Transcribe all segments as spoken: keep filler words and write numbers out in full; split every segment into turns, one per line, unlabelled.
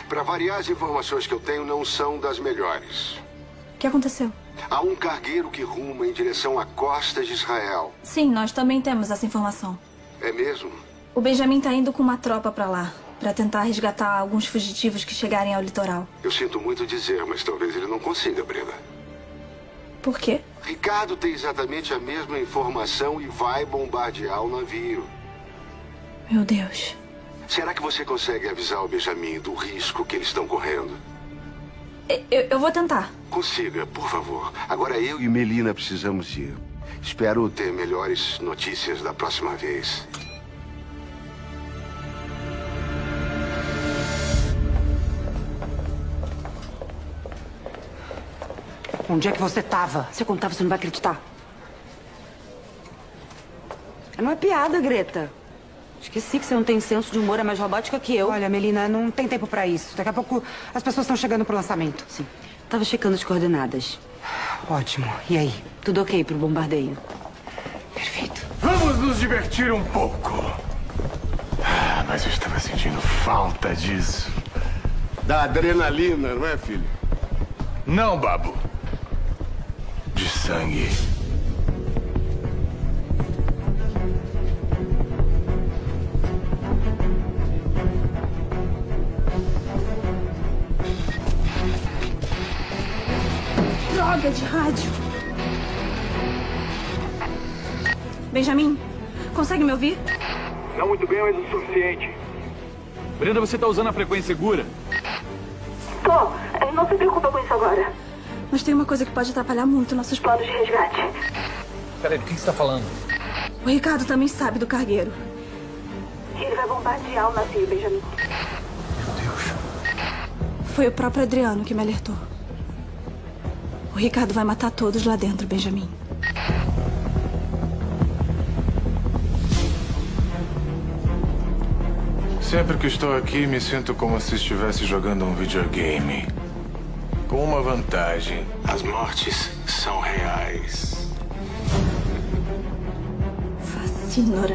Para variar, as informações que eu tenho não são das melhores.
O que aconteceu?
Há um cargueiro que ruma em direção à costa de Israel.
Sim, nós também temos essa informação.
É mesmo?
O Benjamin tá indo com uma tropa para lá, para tentar resgatar alguns fugitivos que chegarem ao litoral.
Eu sinto muito dizer, mas talvez ele não consiga, Brenda.
Por quê?
Ricardo tem exatamente a mesma informação e vai bombardear o navio.
Meu Deus.
Será que você consegue avisar o Benjamin do risco que eles estão correndo?
Eu, eu vou tentar.
Consiga, por favor. Agora eu e Melina precisamos ir. Espero ter melhores notícias da próxima vez.
Onde é que você tava? Se eu contar, você não vai acreditar. Não é piada, Greta. Esqueci que você não tem senso de humor, é mais robótica que eu.
Olha, Melina, não tem tempo pra isso. Daqui a pouco as pessoas estão chegando pro lançamento.
Sim. Tava checando as coordenadas.
Ótimo. E aí?
Tudo ok pro bombardeio.
Perfeito.
Vamos nos divertir um pouco. Ah, mas eu estava sentindo falta disso.
Da adrenalina, não é, filho?
Não, Babo. De sangue.
Droga de rádio. Benjamin, consegue me ouvir?
Não muito bem, mas o suficiente.
Brenda, você tá usando a frequência segura?
Tô. Não se preocupa com isso agora. Mas tem uma coisa que pode atrapalhar muito nossos planos de resgate.
Peraí, do que você tá falando?
O Ricardo também sabe do cargueiro. Ele vai bombardear o navio, Benjamin.
Meu Deus.
Foi o próprio Adriano que me alertou. O Ricardo vai matar todos lá dentro, Benjamin.
Sempre que estou aqui, me sinto como se estivesse jogando um videogame. Com uma vantagem. As mortes são reais.
Fascínora.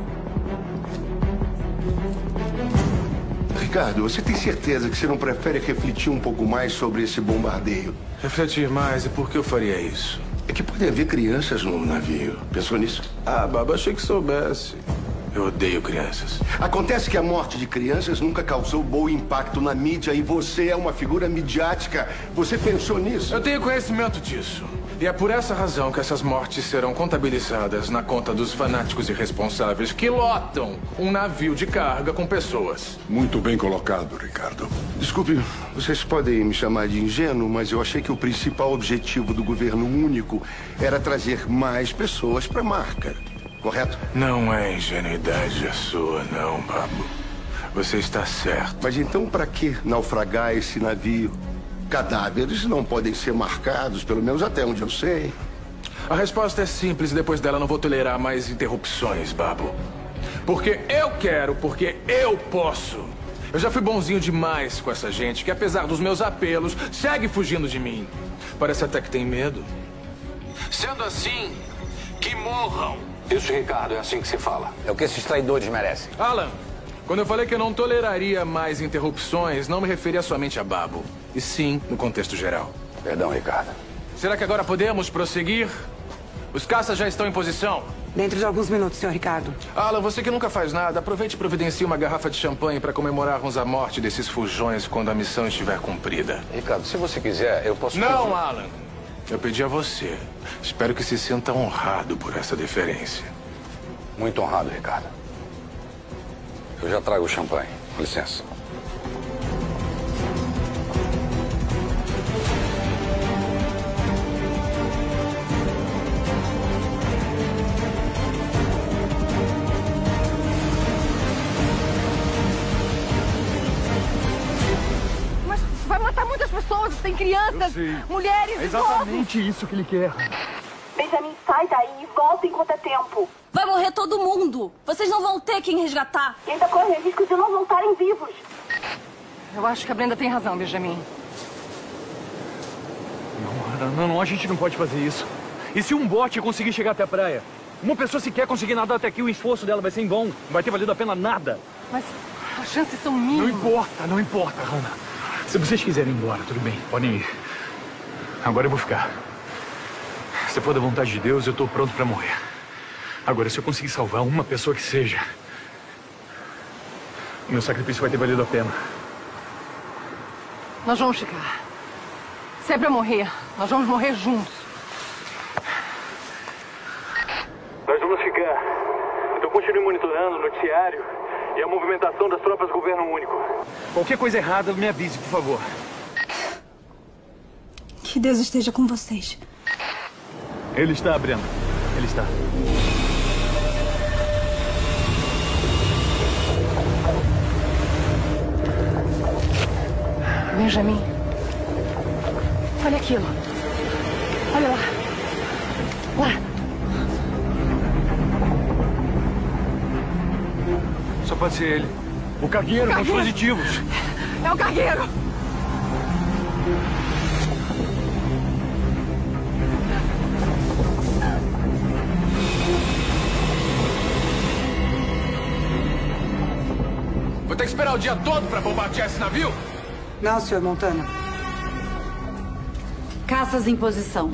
Ricardo, você tem certeza que você não prefere refletir um pouco mais sobre esse bombardeio?
Refletir mais, e por que eu faria isso?
É que pode haver crianças no navio. Pensou nisso?
Ah, Baba, achei que soubesse. Eu odeio crianças.
Acontece que a morte de crianças nunca causou bom impacto na mídia e você é uma figura midiática. Você pensou nisso?
Eu tenho conhecimento disso. E é por essa razão que essas mortes serão contabilizadas na conta dos fanáticos irresponsáveis que lotam um navio de carga com pessoas.
Muito bem colocado, Ricardo. Desculpe, vocês podem me chamar de ingênuo, mas eu achei que o principal objetivo do governo único era trazer mais pessoas para a marca. Correto?
Não é ingenuidade a sua, não, Babo. Você está certo.
Mas então, para que naufragar esse navio? Cadáveres não podem ser marcados, pelo menos até onde eu sei.
A resposta é simples e depois dela não vou tolerar mais interrupções, Babo. Porque eu quero, porque eu posso. Eu já fui bonzinho demais com essa gente que, apesar dos meus apelos, segue fugindo de mim. Parece até que tem medo. Sendo assim, que morram.
Isso, Ricardo, é assim que se fala. É o que esses traidores merecem.
Alan, quando eu falei que eu não toleraria mais interrupções, não me referia somente a Babo, e sim no contexto geral.
Perdão, Ricardo.
Será que agora podemos prosseguir? Os caças já estão em posição?
Dentro de alguns minutos, senhor Ricardo.
Alan, você que nunca faz nada, aproveite e providencie uma garrafa de champanhe para comemorarmos a morte desses fujões quando a missão estiver cumprida.
Ricardo, se você quiser, eu posso...
Não,
pedir...
Alan. Eu pedi a você. Espero que se sinta honrado por essa deferência.
Muito honrado, Ricardo. Eu já trago o champanhe. Com licença.
Mas vai matar muitas pessoas. Tem crianças, mulheres,
É exatamente isso que ele quer.
Benjamin, sai daí e volta enquanto é tempo. Vai morrer todo mundo. Vocês não vão ter quem resgatar. E ainda corre risco de não voltarem vivos.
Eu acho que a Brenda tem razão, Benjamin.
Não, não, não, a gente não pode fazer isso. E se um bote conseguir chegar até a praia? Uma pessoa sequer conseguir nadar até aqui, o esforço dela vai ser em vão. Não vai ter valido a pena nada.
Mas As chances são mínimas.
Não importa, não importa, Hannah. Se vocês quiserem ir embora, tudo bem, podem ir. Agora eu vou ficar. Se for da vontade de Deus, eu tô pronto pra morrer. Agora, se eu conseguir salvar uma pessoa que seja, meu sacrifício vai ter valido a pena.
Nós vamos ficar. Se é pra morrer, nós vamos morrer juntos.
Nós vamos ficar. Então continue monitorando o noticiário e a movimentação das tropas do governo único.
Qualquer coisa errada, me avise, por favor.
Que Deus esteja com vocês.
Ele está, Brenda. Ele está.
Benjamin. Olha aquilo. Olha lá. Lá.
Só pode ser ele. O cargueiro, com os positivos.
É o cargueiro.
Vou ter que esperar o dia todo pra bombardear esse navio?
Não, senhor Montana.
Caças em posição.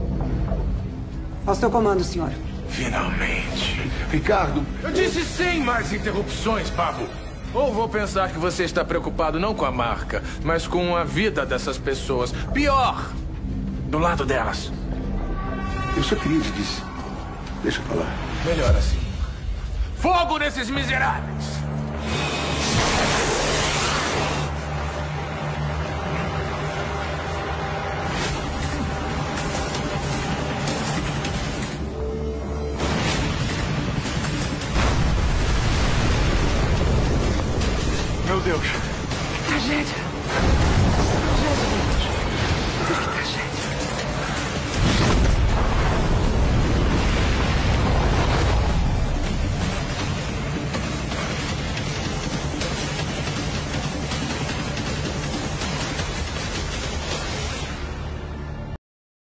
Ao seu comando, senhor.
Finalmente.
Ricardo,
Eu disse sem mais interrupções, Pablo. Ou vou pensar que você está preocupado não com a marca, mas com a vida dessas pessoas. Pior, do lado delas.
eu só queria te dizer. Deixa pra lá.
Melhor assim. Fogo nesses miseráveis!
Meu Deus.
Que tragédia.